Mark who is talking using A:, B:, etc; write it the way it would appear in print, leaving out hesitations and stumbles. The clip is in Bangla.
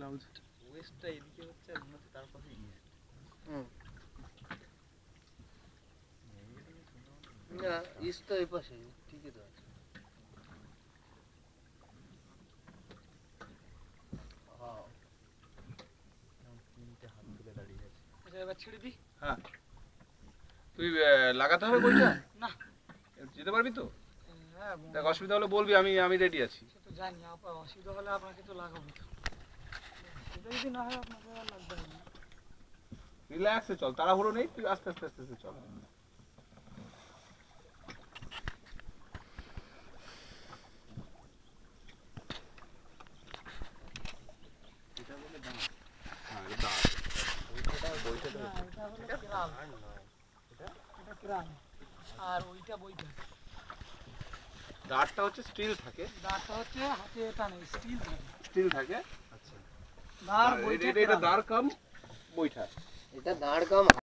A: ক্লাউড
B: ওয়েস্টটা এদিকে হচ্ছে আর মনে হচ্ছে তার পাশে ইস্ট।
C: না ইস্ট তো এই পাশে ঠিকই তো আছে।
B: তিনটে হাত তুলে দাঁড়িয়ে আছে।
D: আচ্ছা এবার ছেড়ে দিই।
A: হ্যাঁ তুই লাগাতে হবে বইটা
D: না
A: যেতে পারবি তো?
D: হ্যাঁ
A: দেখ অসুবিধা হলে বলবি, আমি রেডি আছি।
D: সে তো জানি অসুবিধা হলে আপনাকে তো লাগাবো তো, সেটা যদি না হয় আপনাকে আর লাগবে না।
A: রিল্যাক্সে চল, তাড়াহুড়ো নেই, তুই আস্তে আস্তে আস্তে আস্তে চল।
B: এটা বলে দাম।
A: হ্যাঁ এটা
B: বইটা
D: না, এটা হলো ক্রাম। এটা ক্রাম আর ওইটা বইটা।
A: দাঁড়টা হচ্ছে স্টিল থাকে,
D: দাঁড়টা হচ্ছে হাতে টানে স্টিল থাকে।
A: স্টিল থাকে।
B: আচ্ছা
D: দাঁড় বইটা
A: এটা দাঁড় কাম বইটা।
C: এটা দাঁড় কাম